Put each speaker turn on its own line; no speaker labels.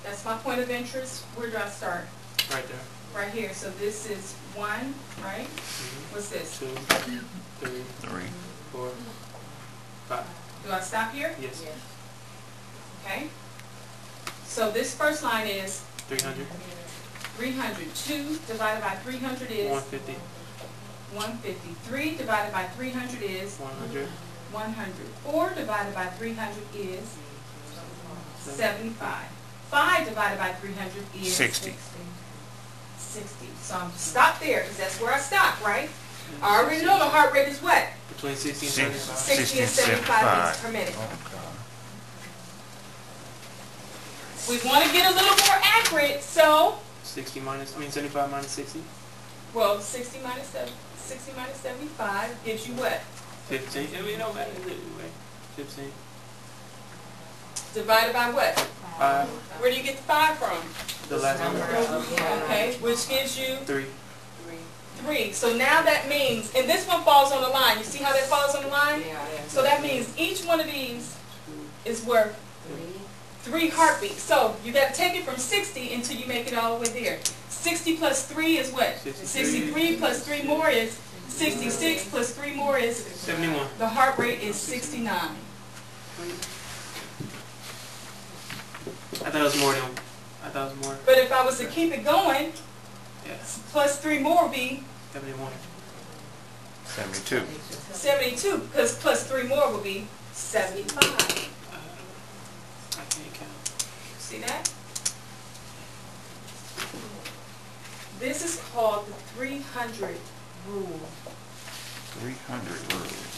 That's my point of interest. Where do I start?
Right there.
Right here. So this is 1, right? What's this?
2, 3, 4, 5.
Do I stop here?
Yes.
Okay. So this first line is
300.
300. 2 divided by 300 is
150.
150. 3 divided by 300 is
100.
100. 4 divided by 300 is 75. 5 divided by 300 is
60.
60. So I'm stop there because that's where I stop, right? I already know the heart rate is what?
Between 60 and 75.
60 and 75 beats per minute. We want to get a little more accurate, so
75 minus 60.
well, 60 minus 75 gives you what?
15. I mean, no matter. 15.
Divided by what?
5.
Where do you get the 5 from?
The last number.
Okay, which gives you
3.
3. So now that means, and this one falls on the line. You see how that falls on the line? So that means each one of these is worth 3 heartbeats. So you got to take it from 60 until you make it all the way there. 60 plus 3 is what? 63 plus 3 more is 66 plus 3 more is
71.
The heart rate is 69.
I thought it was more than.
But if I was to keep it going,
Yeah.
plus 3 more would be
71.
72.
72, because plus 3 more would be 75.
I can't count.
See that? This is called the 300 rule.
300 rules.